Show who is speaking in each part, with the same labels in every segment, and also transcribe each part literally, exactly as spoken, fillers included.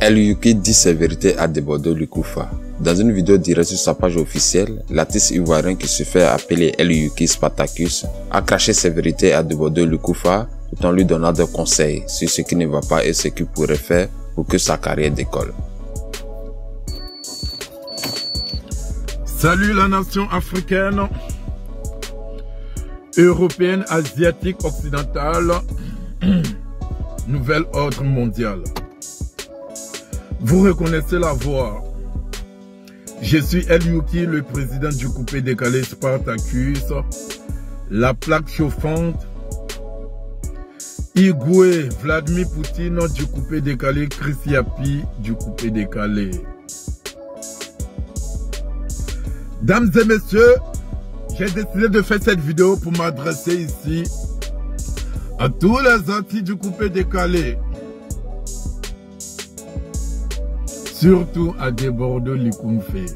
Speaker 1: Eliuki dit ses vérités à Debordo Likufa. Dans une vidéo directe sur sa page officielle, l'artiste ivoirien qui se fait appeler Eliuki Spartacus a craché ses vérités à Debordo Likufa tout en lui donnant des conseils sur ce qui ne va pas et ce qu'il pourrait faire pour que sa carrière décolle.
Speaker 2: Salut la nation africaine, européenne, asiatique, occidentale, nouvel ordre mondial. Vous reconnaissez la voix. Je suis Eliuki, le président du coupé décalé Spartacus, la plaque chauffante, Igoué Vladimir Poutine du coupé décalé, Chris Yapi du coupé décalé. Dames et messieurs, j'ai décidé de faire cette vidéo pour m'adresser ici à tous les antis du coupé décalé. Surtout à Debordo Likufa.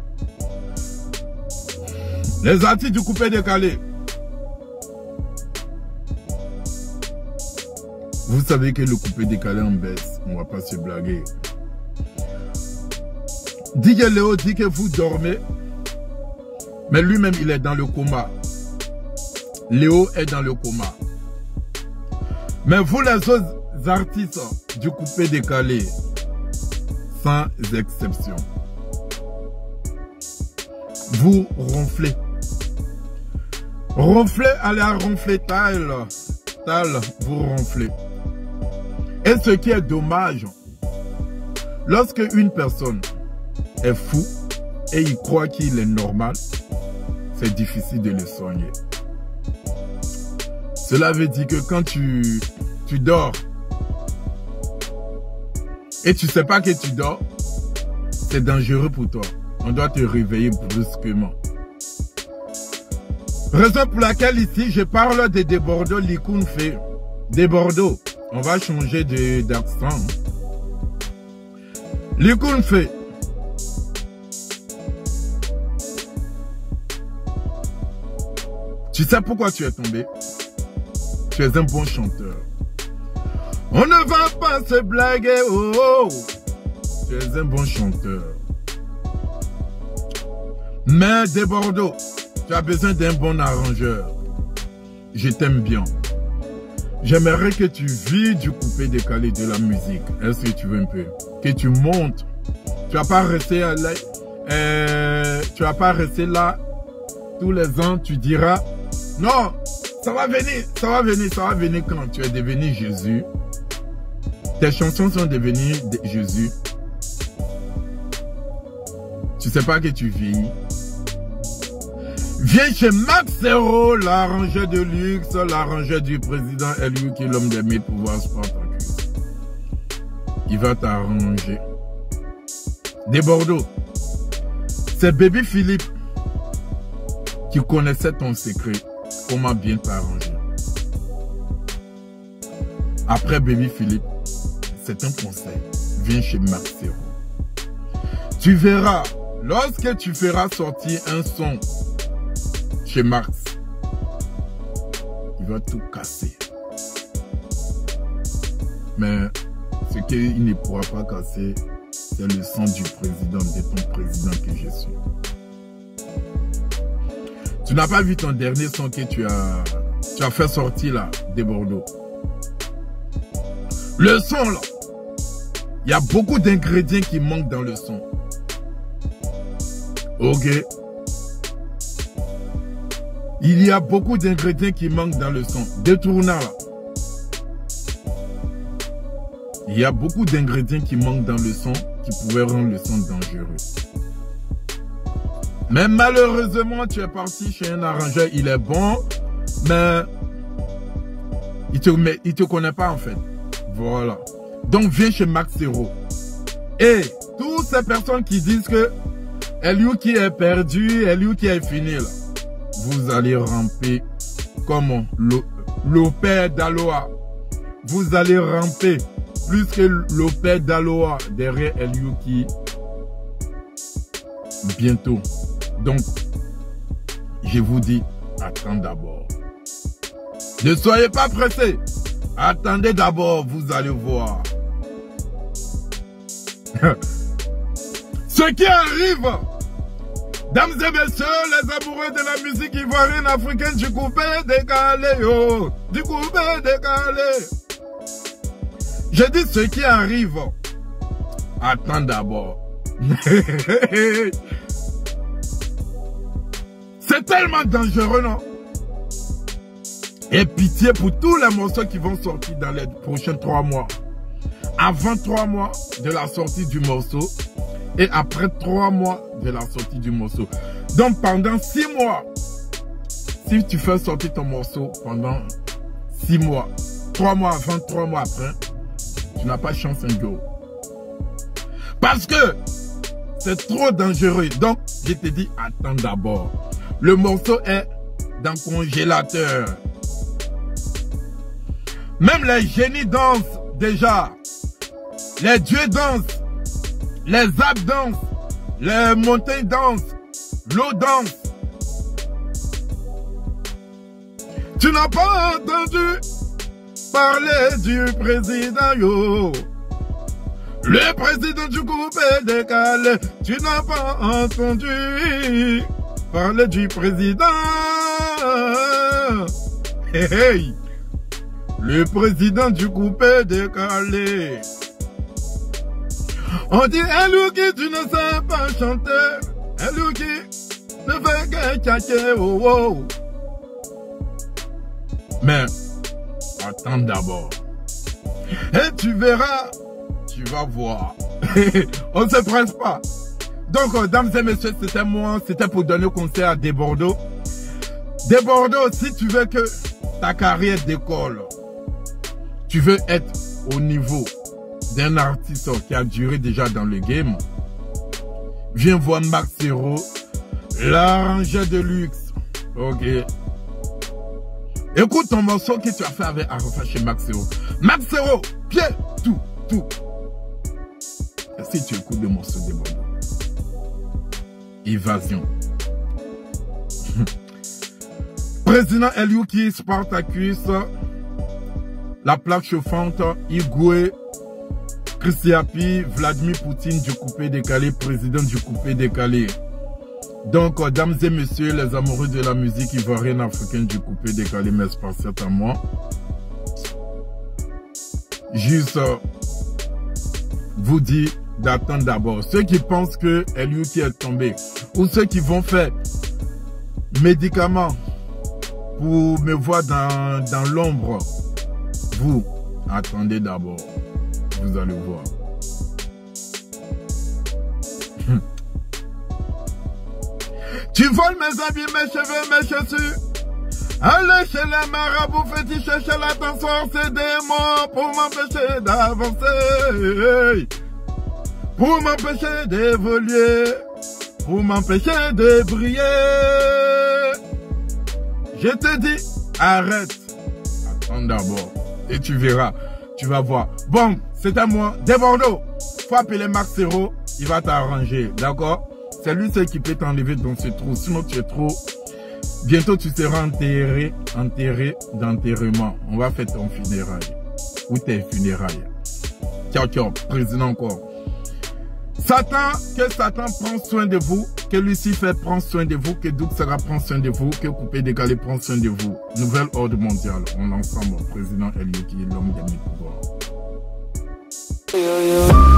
Speaker 2: Les antis du coupé décalé. Vous savez que le coupé décalé en baisse. On ne va pas se blaguer. D J Léo dit que vous dormez. Mais lui-même, il est dans le coma. Léo est dans le coma. Mais vous, les autres artistes du coupé décalé, sans exception, vous ronflez. Ronflez, allez à ronfler, tal, tal, vous ronflez. Et ce qui est dommage, lorsque une personne est fou et il croit qu'il est normal, c'est difficile de le soigner. Cela veut dire que quand tu, tu dors et tu ne sais pas que tu dors, c'est dangereux pour toi. On doit te réveiller brusquement. Raison pour laquelle ici, je parle de Debordo Likufa. Debordo, on va changer d'accent. Likufa. Tu sais pourquoi tu es tombé? Tu es un bon chanteur. On ne va pas se blaguer, oh, oh. Tu es un bon chanteur. Mais Debordo, tu as besoin d'un bon arrangeur. Je t'aime bien. J'aimerais que tu vis du coupé décalé de la musique. Est-ce que tu veux un peu? Que tu montes. Tu vas pas rester là. Euh, tu vas pas rester là tous les ans. Tu diras, non, ça va venir, ça va venir, ça va venir quand tu es devenu Jésus. Tes chansons sont devenues de Jésus. Tu sais pas que tu vieillis. Viens chez Max Zero, l'arrangeur de luxe, l'arrangeur du président Eliuki, l'homme des mille pouvoirs Spartacus. Il va t'arranger. Debordo, c'est Baby Philippe qui connaissait ton secret. Comment bien t'arranger. Après Baby Philippe, c'est un conseil. Viens chez Max Zero. Tu verras, lorsque tu feras sortir un son chez Max, il va tout casser. Mais ce qu'il ne pourra pas casser, c'est le son du président, de ton président que je suis. Tu n'as pas vu ton dernier son que tu as, tu as fait sortir là, Debordo. Le son là, il y a beaucoup d'ingrédients qui manquent dans le son. Ok. Il y a beaucoup d'ingrédients qui manquent dans le son. Détournant là. Il y a beaucoup d'ingrédients qui manquent dans le son qui pourraient rendre le son dangereux. Mais malheureusement, tu es parti chez un arrangeur, il est bon, mais il te, mais il te connaît pas en fait. Voilà. Donc viens chez Max Zero. Et toutes ces personnes qui disent que Eliuki est perdu, Eliuki est fini là, vous allez ramper comme l'opère d'Aloha. Vous allez ramper plus que l'opère d'Aloha derrière Eliuki bientôt. Donc, je vous dis, attends d'abord. Ne soyez pas pressés. Attendez d'abord, vous allez voir. Ce qui arrive, dames et messieurs, les amoureux de la musique ivoirienne africaine, du coupé décalé, oh, du coupé décalé. Je dis ce qui arrive. Attends d'abord. C'est tellement dangereux, non? Et pitié pour tous les morceaux qui vont sortir dans les prochains trois mois. Avant trois mois de la sortie du morceau et après trois mois de la sortie du morceau. Donc pendant six mois, si tu fais sortir ton morceau pendant six mois, trois mois avant, trois mois après, tu n'as pas de chance un jour. Parce que c'est trop dangereux. Donc je te dis, attends d'abord. Le morceau est dans le congélateur. Même les génies dansent déjà. Les dieux dansent. Les arbres dansent. Les montagnes dansent. L'eau danse. Tu n'as pas entendu parler du président, yo. Le président du groupe est décalé. Tu n'as pas entendu parler du président. Hey, hey. Le président du coupé décalé. On dit Elouki, tu ne sais pas chanter. Elouki, ne fais que tchacher, oh oh. Mais, attends d'abord. Et tu verras, tu vas voir. On ne se presse pas. Donc, euh, dames et messieurs, c'était moi, c'était pour donner conseil à Desbordeaux. Desbordeaux, si tu veux que ta carrière décolle, tu veux être au niveau d'un artiste qui a duré déjà dans le game, viens voir Max Zero, l'arrangeur de luxe. Ok. Écoute ton morceau que tu as fait avec Arafa chez Max Zero. Max Zero, pied, tout, tout. Et si tu écoutes le morceau de Bordeaux, Évasion. Président Elouki, Spartacus, la plaque chauffante, Igwe, Christiapi, Vladimir Poutine du coupé décalé, président du coupé décalé. Donc, euh, dames et messieurs, les amoureux de la musique ivoirienne africaine du coupé décalé, mais c'est à moi. Juste, euh, vous dire d'attendre d'abord. Ceux qui pensent que Elouki est tombé, ou ceux qui vont faire médicaments pour me voir dans, dans l'ombre, vous, attendez d'abord. Vous allez voir. Tu voles mes habits, mes cheveux, mes chaussures. Allez chez les marabouts fétiches, chercher l'attention, c'est des mots pour m'empêcher d'avancer. Pour m'empêcher d'évoluer. Pour m'empêcher de briller. Je te dis, arrête. Attends d'abord. Et tu verras. Tu vas voir. Bon, c'est à moi. Desbordeaux. Faut appeler Max Zero. Il va t'arranger. D'accord? C'est lui seul qui peut t'enlever dans ce trou. Sinon, tu es trop. Bientôt, tu seras enterré. Enterré d'enterrement. On va faire ton funérail. Ou tes funérailles. Ciao, ciao. Président encore. Satan, que Satan prend soin de vous, que Lucifer prend soin de vous, que Douxera prend soin de vous, que Coupé décalé prend soin de vous. Nouvelle ordre mondiale. On l'ensemble, président Elouki, l'homme des mille pouvoirs.